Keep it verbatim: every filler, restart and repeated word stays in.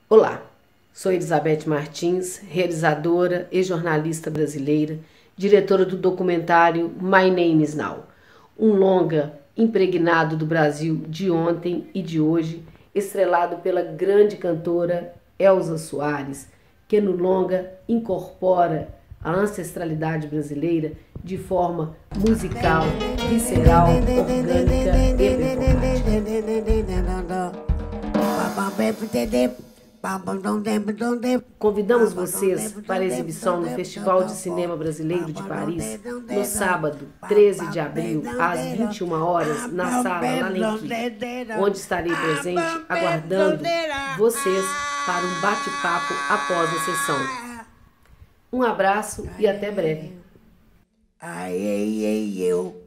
Olá, sou Elizabeth Martins, realizadora e jornalista brasileira, diretora do documentário My Name Is Now, um longa impregnado do Brasil de ontem e de hoje, estrelado pela grande cantora Elza Soares, que no longa incorpora a ancestralidade brasileira de forma musical, visceral, orgânica e performática. Convidamos vocês para a exibição no Festival de Cinema Brasileiro de Paris, no sábado, treze de abril, às vinte e uma horas, na Sala Lalenqui, onde estarei presente aguardando vocês para um bate-papo após a sessão. Um abraço e até breve. Ai, ai, ai, eu.